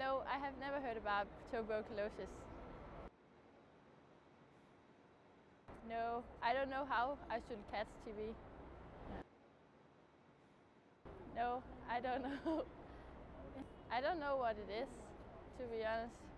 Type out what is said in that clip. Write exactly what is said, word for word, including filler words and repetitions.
No, I have never heard about tuberculosis. No, I don't know how I should catch T B. No, I don't know. I don't know what it is, to be honest.